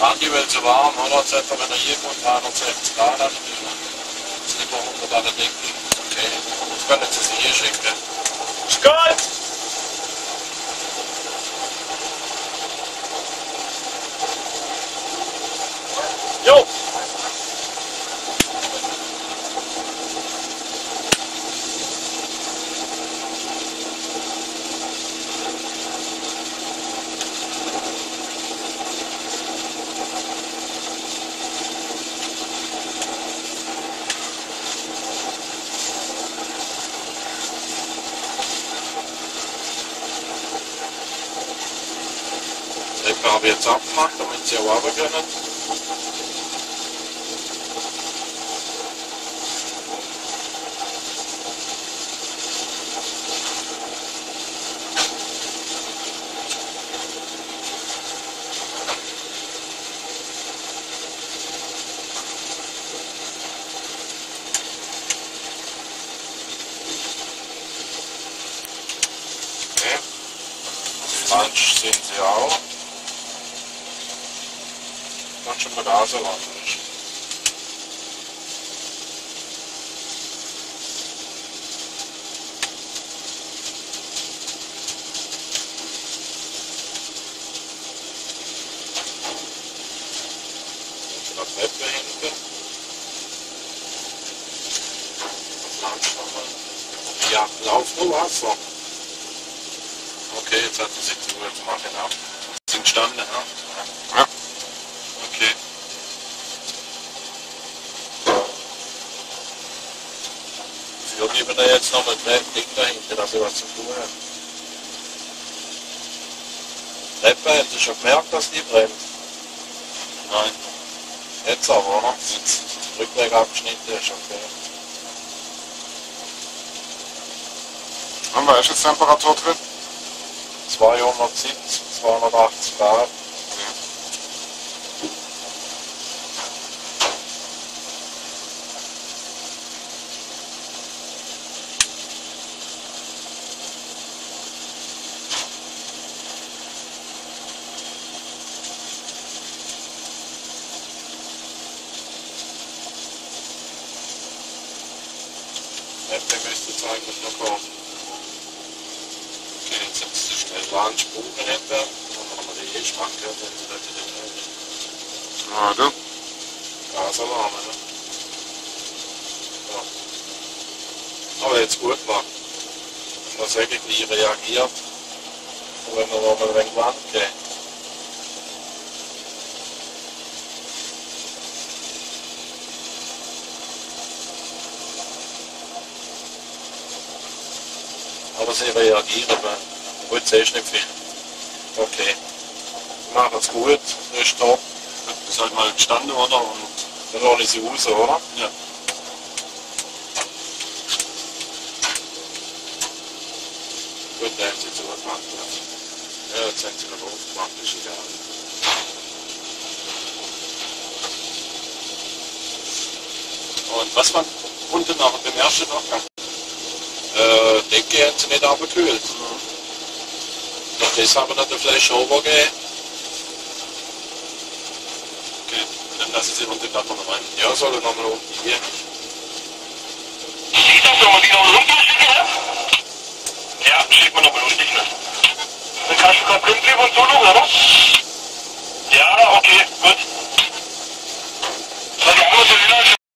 Andi will zu warm, oder? Jetzt hat er, wenn er hier kommt, 360 Grad an. 700 an der Decke. Okay, das kann jetzt das hier schicken. Ist gut! Jo! Das habe ich jetzt abgemacht, damit sie auch runter können. Okay. Manch sind sie auch. Dann schon mal Gas erwarten. Das Treppe hinten. Ja, lauf nur Wasser. Okay, jetzt hat sie zu, jetzt mach ich ab. Sind Stande, ne? Ja. Okay. Wir geben da jetzt noch mit dem Ding dahinter, dass ich was zu tun habe. Treppe, hättest du schon gemerkt, dass die brennt? Nein. Jetzt aber, oder? Jetzt. Rückweg abgeschnitten ist okay. Haben wir erst jetzt Temperatur drin? 270, 280 Grad. Der müsste jetzt eigentlich noch kommen. Okay, jetzt setzt du schnell Warnsprung in etwa. Dann haben wir die E-Schranke, wenn sie da drin ist. Ah, du? Gasalarm, ne? Ja. Aber jetzt gut gemacht. Wenn man wirklich wie reagiert. Und wenn wir noch mal ein wenig Wand gehen. Aber sie reagieren, gut, siehst nicht viel. Okay. Wir machen es gut, das ist top. Das ist halt mal gestanden, oder? Und dann hole ich sie raus, oder? ja. Gut, dann haben sie zugemacht. Ja, jetzt haben sie noch aufgemacht, ist egal. Und was war unten nach dem ersten Durchgang? Decke haben sie nicht abgekühlt. Und das haben wir noch eine Flasche runtergegeben. Okay, dann lassen Sie unten gerade noch rein. Ja, soll er nochmal unten gehen. Sieht das nochmal wieder unten schicken, ja? Ja, schick mal nochmal unten. Dann kannst du gerade pünktlich und so, oder?